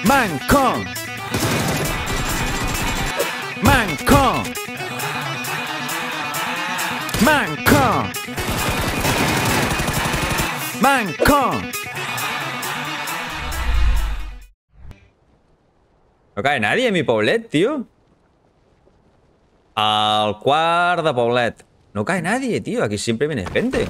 Mancon. Mancon. Mancon. Mancon. No cae nadie en mi poblet, tío. Al quart de poblet. No cae nadie, tío. Aquí siempre viene gente.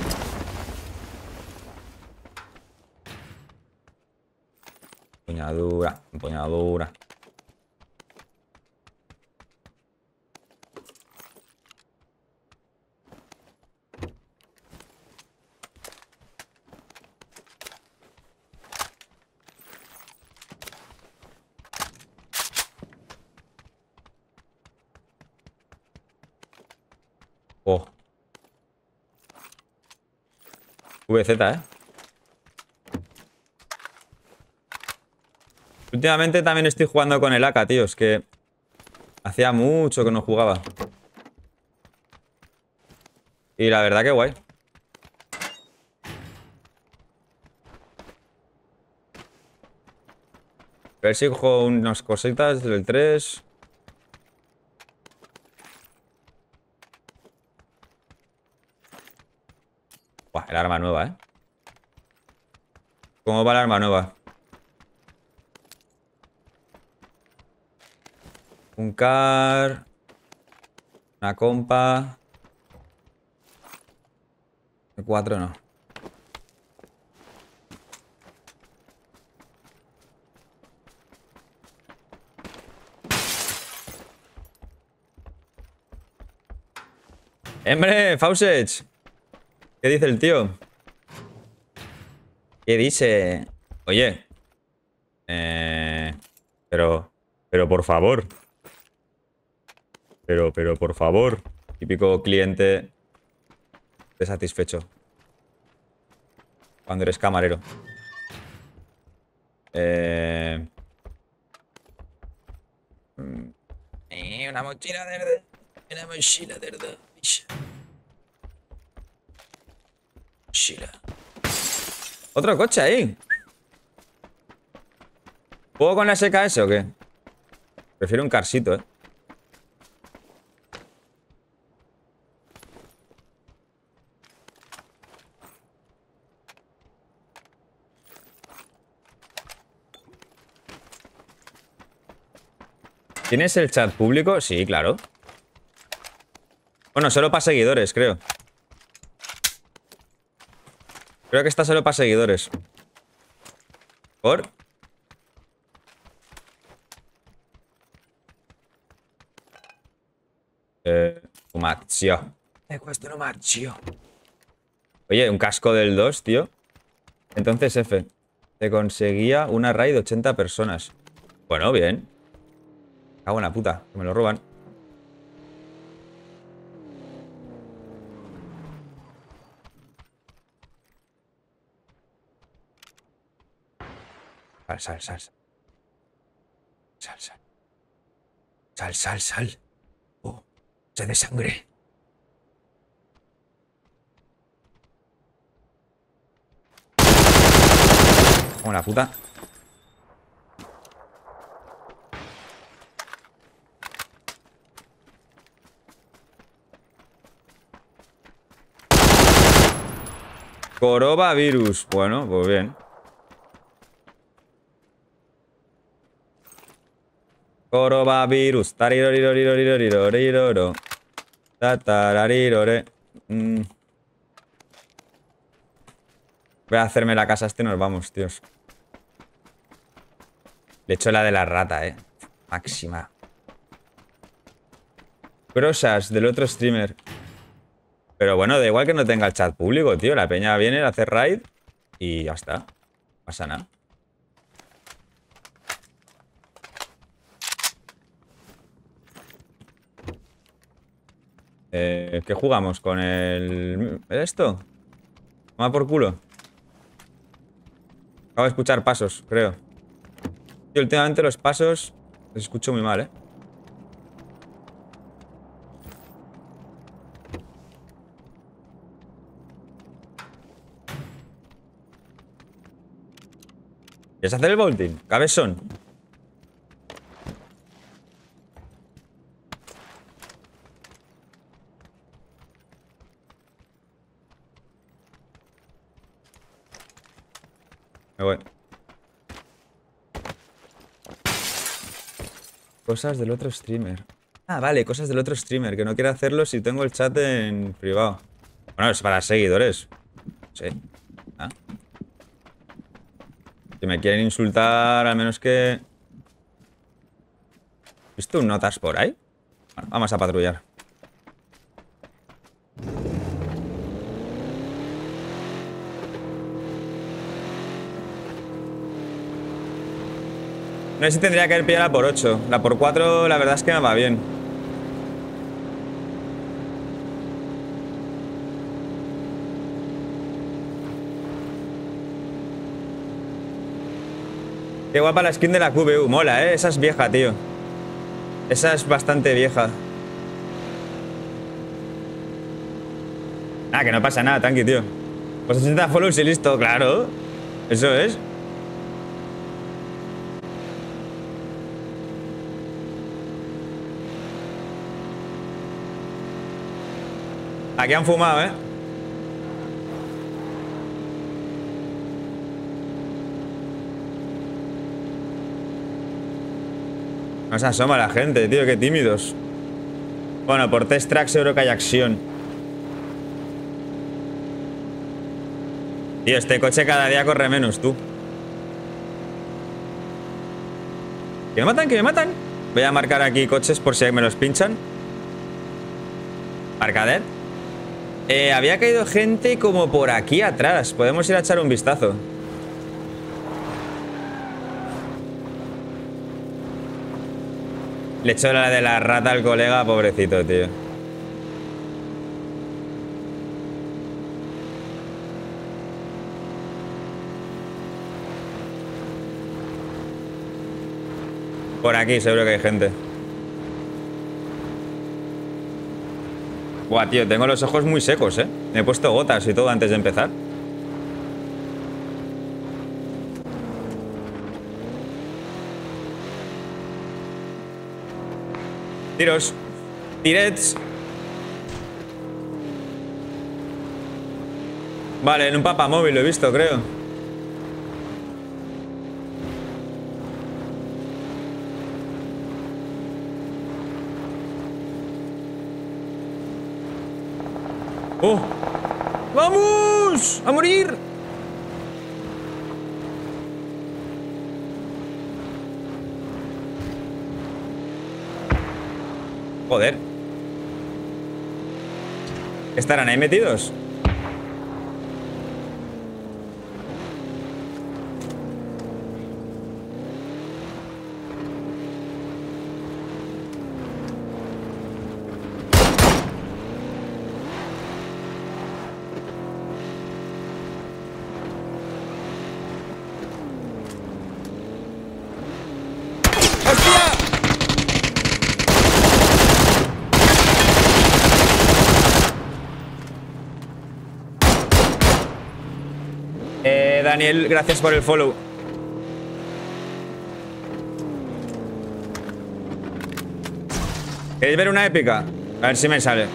Empuñadura, empuñadura. Oh. VZ, ¿eh? Últimamente también estoy jugando con el AK, tío. Es que hacía mucho que no jugaba. Y la verdad que guay. A ver si cojo unas cositas del 3. Buah, el arma nueva, ¿eh? ¿Cómo va el arma nueva? Un car. Una compa. El 4 no. ¡Hombre, Faucet! ¿Qué dice el tío? ¿Qué dice? Oye. Pero por favor. Pero por favor. Típico cliente desatisfecho. Cuando eres camarero. Una mochila verde. Una mochila verde. Mochila. Otro coche ahí. ¿Puedo con la SKS o qué? Prefiero un carsito, ¿eh? ¿Tienes el chat público? Sí, claro. Bueno, solo para seguidores, creo. Creo que está solo para seguidores. ¿Por? Umaccio. Questo no marchio. Oye, un casco del 2, tío. Entonces, F. Te conseguía una raid de 80 personas. Bueno, bien. Cago en la puta, que me lo roban. Sal. Sal. Oh, sed de sangre. Cago en la puta. Coronavirus. Bueno, pues bien. Coronavirus. Tariroriroriroriroriroro. Tatararirore. Voy a hacerme la casa y nos vamos, tíos. Le echo la de la rata, máxima. Crosas del otro streamer. Pero bueno, da igual que no tenga el chat público, tío. La peña viene a hacer raid y ya está. No pasa nada. ¿Qué jugamos? ¿Con el... esto? Toma por culo. Acabo de escuchar pasos, creo. Tío, últimamente los pasos los escucho muy mal, ¿Quieres hacer el bolting? Cabezón. voy. Cosas del otro streamer. Ah, vale, cosas del otro streamer. Que no quiere hacerlo si tengo el chat en privado. Bueno, es para seguidores. Sí. Ah. Si me quieren insultar, al menos que... ¿Viste un notas por ahí? Bueno, vamos a patrullar. No sé si tendría que haber pillado la por 8. La por 4 la verdad es que me va bien. Qué guapa la skin de la QBU. Mola, ¿eh? Esa es vieja, tío. Esa es bastante vieja. Ah, que no pasa nada, tranqui, tío. Pues 80 follows y listo, claro. Eso es. Aquí han fumado, ¿eh? No se asoma la gente, tío, qué tímidos. Bueno, por test tracks seguro que hay acción. Tío, este coche cada día corre menos, tú. ¿Que me matan? ¿Que me matan? Voy a marcar aquí coches por si me los pinchan. Marcadet. Había caído gente como por aquí atrás. Podemos ir a echar un vistazo. Le echo la de la rata al colega, pobrecito, tío. Por aquí seguro que hay gente. Buah, tío, tengo los ojos muy secos, ¿eh? Me he puesto gotas y todo antes de empezar. Tiros. Tirets. Vale, en un papamóvil lo he visto, creo. ¡Oh! ¡Vamos! ¡A morir! Joder. ¿Estarán ahí metidos? Daniel, gracias por el follow. ¿Queréis ver una épica? A ver si me sale.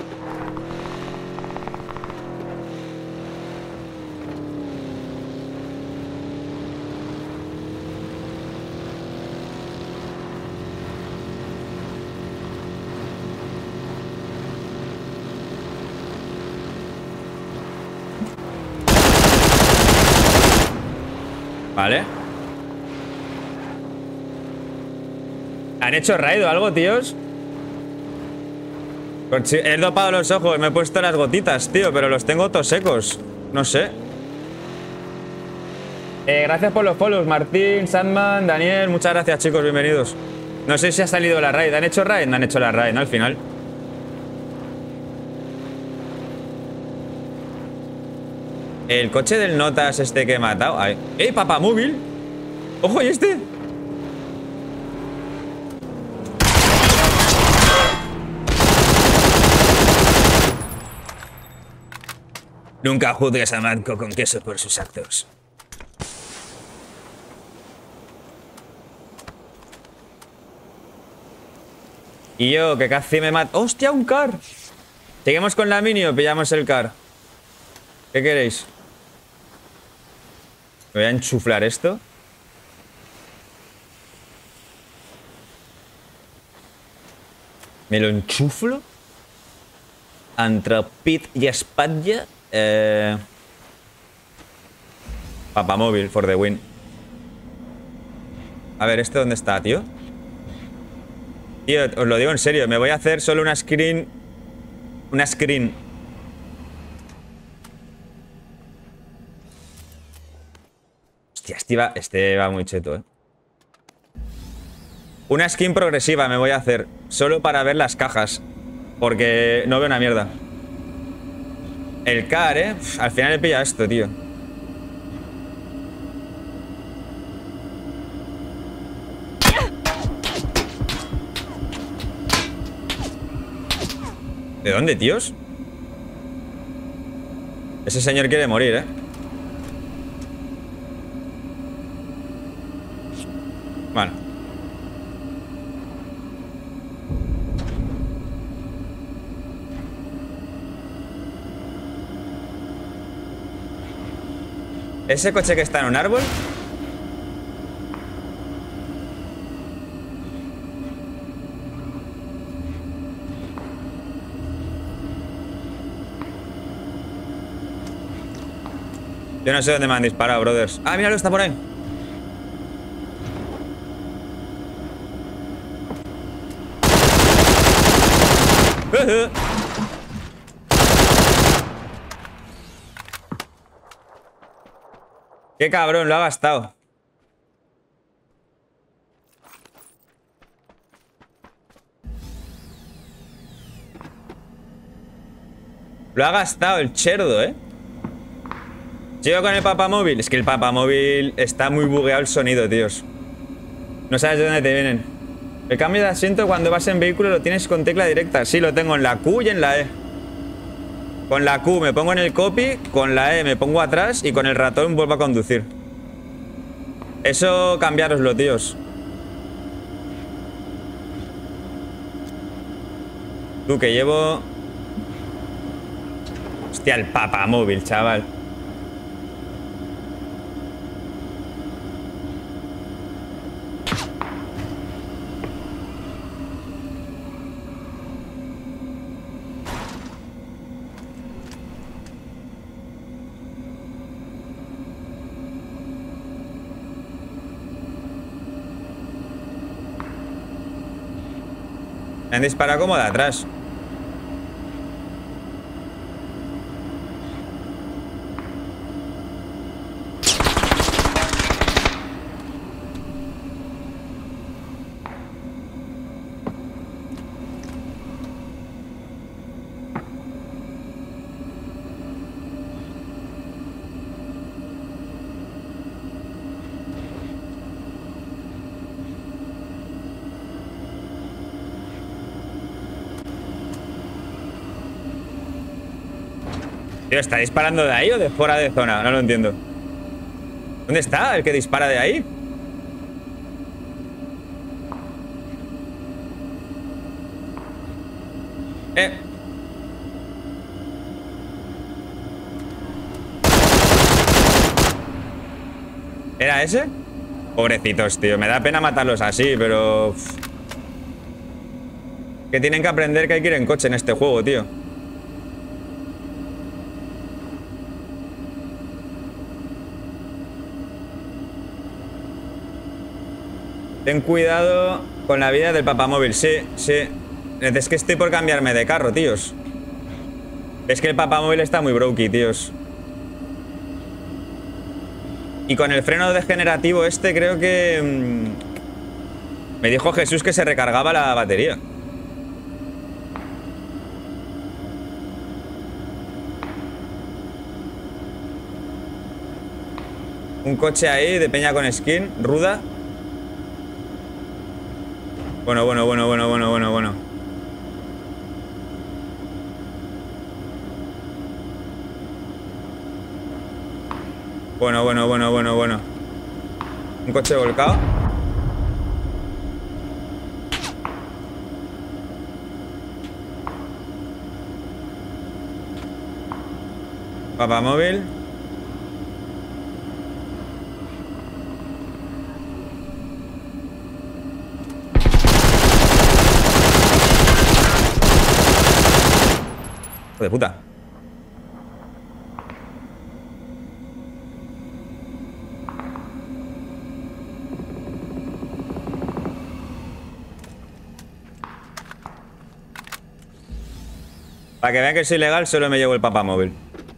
Vale. ¿Han hecho raid o algo, tíos? He dopado los ojos, me he puesto las gotitas, tío, pero los tengo todos secos. No sé. Gracias por los follows, Martín, Sandman, Daniel. Muchas gracias, chicos, bienvenidos. No sé si ha salido la raid. ¿Han hecho raid? No han hecho la raid, ¿no? Al final. El coche del Notas este que he matado. ¡Eh, papamóvil! ¡Ojo, y este! Nunca juzgues a Marco con queso por sus actos. Y yo, que casi me mato. ¡Hostia, un car! ¿Seguimos con la mini o pillamos el car? ¿Qué queréis? Me voy a enchuflar esto. Me lo enchuflo. Antropit y espatlla. Papamóvil for the win. A ver, ¿este dónde está, tío? Tío, os lo digo en serio. Me voy a hacer solo una screen. Una screen. Hostia, este va muy cheto, eh. Una skin progresiva me voy a hacer. Solo para ver las cajas. Porque no veo una mierda. El car, al final he pillado esto, tío. ¿De dónde, tíos? Ese señor quiere morir, Bueno. ¿Ese coche que está en un árbol? Yo no sé dónde me han disparado, brothers. Ah, míralo, está por ahí. Qué cabrón, lo ha gastado. Lo ha gastado el cerdo, Sigo con el papamóvil. Es que el papamóvil está muy bugueado el sonido, tíos. No sabes de dónde te vienen. El cambio de asiento cuando vas en vehículo lo tienes con tecla directa. Sí, lo tengo en la Q y en la E. Con la Q me pongo en el copy, con la E me pongo atrás y con el ratón vuelvo a conducir. Eso cambiároslo, tíos. Tú, que llevo... Hostia, el papamóvil, chaval. Me han disparado como de atrás. Tío, ¿está disparando de ahí o de fuera de zona? No lo entiendo. ¿Dónde está el que dispara de ahí? ¿Era ese? Pobrecitos, tío. Me da pena matarlos así, pero... Que tienen que aprender que hay que ir en coche en este juego, tío. Ten cuidado con la vida del papamóvil. Sí, sí. Es que estoy por cambiarme de carro, tíos. Es que el papamóvil está muy brokey, tíos. Y con el freno degenerativo este creo que... me dijo Jesús que se recargaba la batería. Un coche ahí de peña con skin, ruda. Bueno. Bueno. Un coche volcado. Papamóvil. Hijo de puta. Para que vean que soy ilegal, solo me llevo el papamóvil.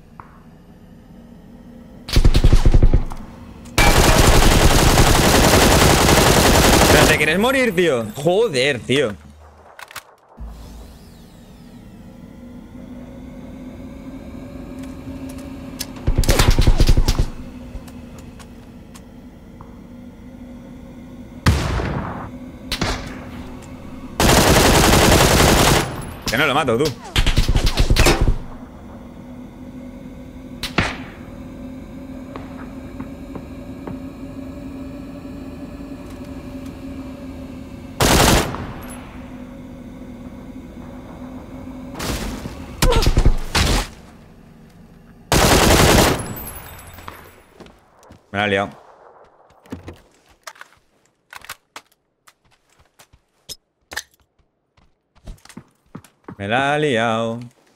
¿Pero te quieres morir, tío? Joder, tío. Que no lo mato, tú. Me la ha liado. Me la ha liado.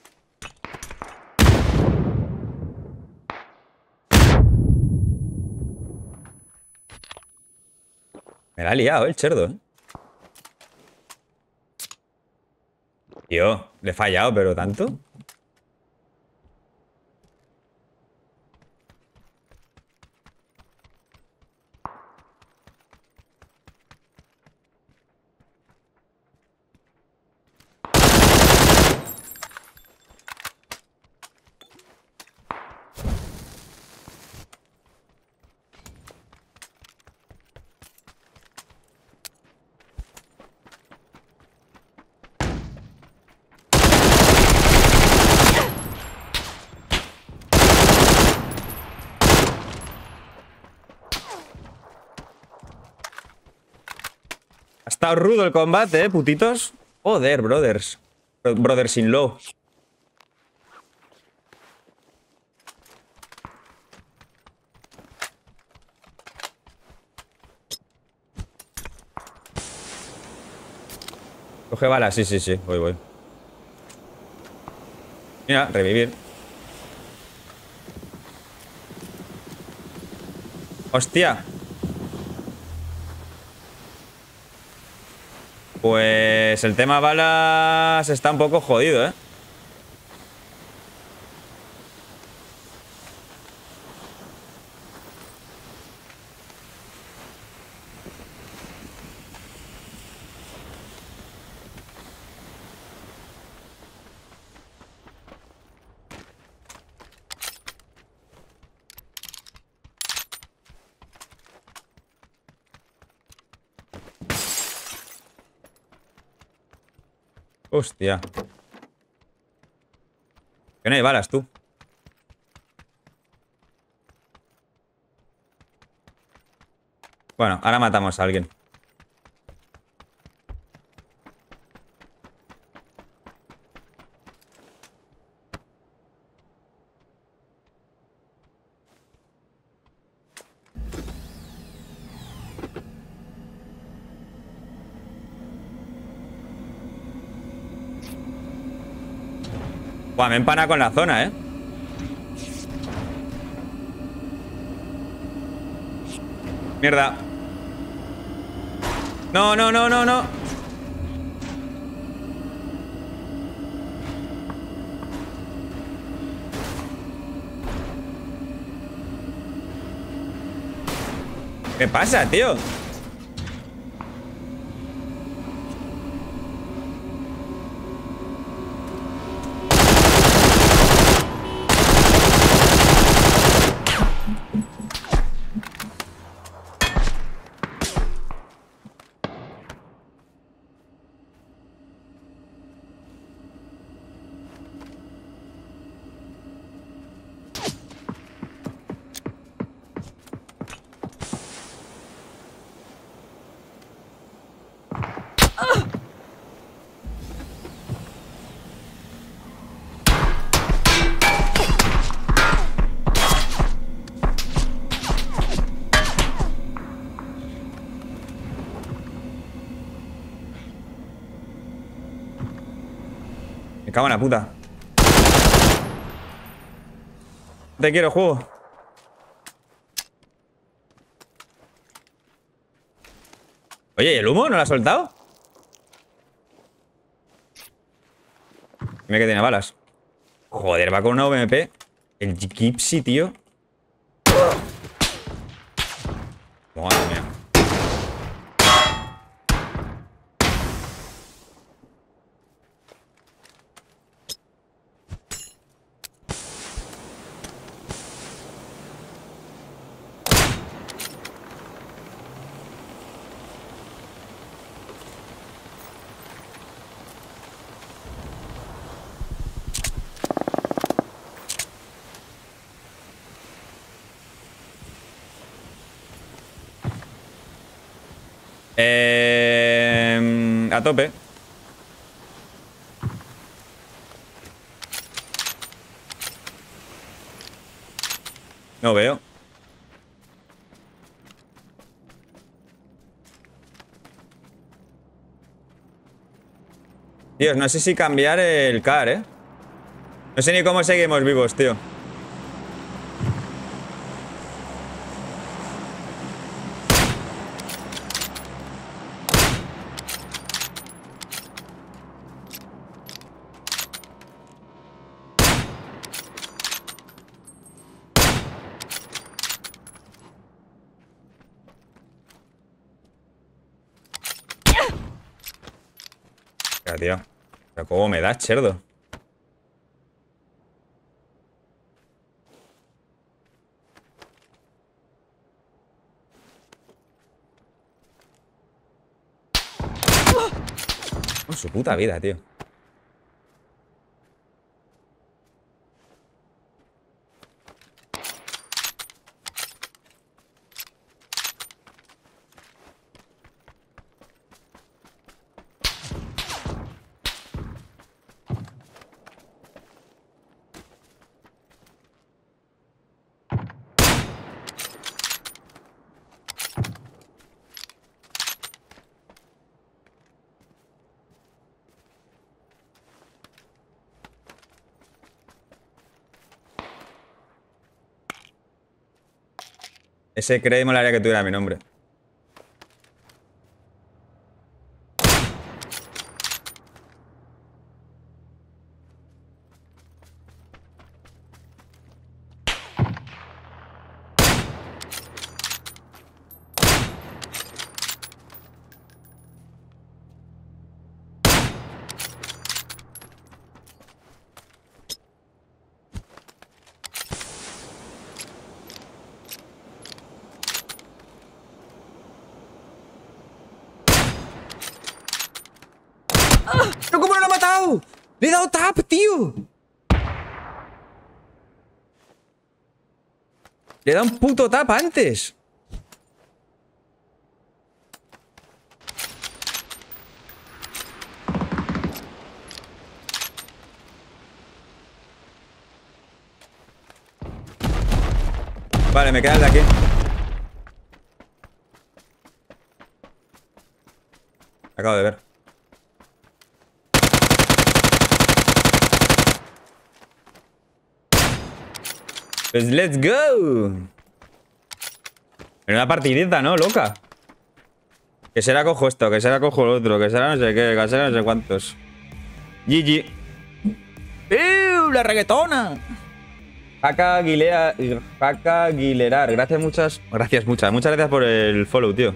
Me la ha liado el cerdo, ¿eh? Tío, le he fallado, pero ¿tanto? Ha estado rudo el combate, putitos. Joder, brothers. Brothers in law. Coge balas, sí, sí, sí. Voy, voy. Mira, revivir. Hostia. Pues el tema balas está un poco jodido, ¿eh? Hostia. Que no hay balas, tú. Bueno, ahora matamos a alguien. Buah, me empana con la zona, ¿eh? Mierda. No, no, no, no, no. ¿Qué pasa, tío? Me cago en la puta. Te quiero, juego. Oye, ¿y el humo no lo ha soltado? Mira que tiene balas. Joder, va con una VMP. El Gypsy, tío. Madre mía. A tope. No veo. Dios, no sé si cambiar el car, ¿eh? No sé ni cómo seguimos vivos, tío. Ya, tío. Pero cómo me das, cerdo. Con su puta vida, tío. Ese cree molaría que tuviera mi nombre. ¿Pero cómo no lo ha matado? ¡Le he dado tap, tío! Le he dado un puto tap antes. Vale, me queda el de aquí. Acabo de ver. Pues let's go. En una partidita, ¿no? Loca. Que será cojo esto, que será cojo lo otro, que será no sé qué, que será no sé cuántos. GG. La reggaetona. Jaca Aguilerar. Gracias gracias por el follow, tío.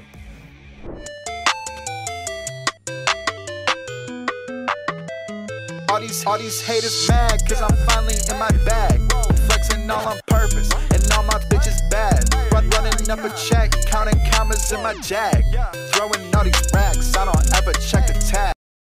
All these haters mad cause I'm finally in my bag. Flexing all on purpose and all my bitches bad. Running up a check, counting commas in my jag. Throwing all these racks, I don't ever check the tag.